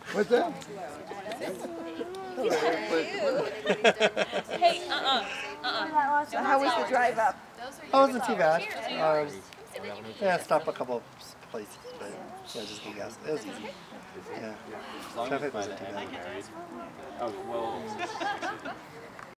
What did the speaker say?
What's that? Hey, So how was the drive up? Oh, it wasn't too bad. Yeah, stop a couple places, but yeah, just get gas. It was easy. Yeah, traffic wasn't too bad. Oh, well.